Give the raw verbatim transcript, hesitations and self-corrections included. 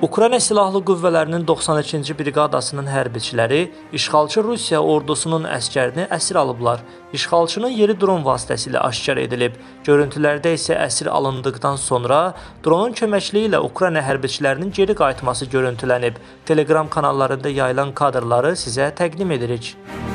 Ukrayna Silahlı Qüvvələrinin doxsan ikinci briqadasının hərbiçiləri işğalçı Rusiya ordusunun əsgərini əsir alıblar. İşğalçının yeri dron vasitəsilə aşkar edilib. Görüntülərdə isə əsir alındıqdan sonra dronun köməkliyi ilə Ukrayna hərbiçilərinin geri qayıtması görüntülənib. Telegram kanallarında yayılan kadrları sizə təqdim edirik.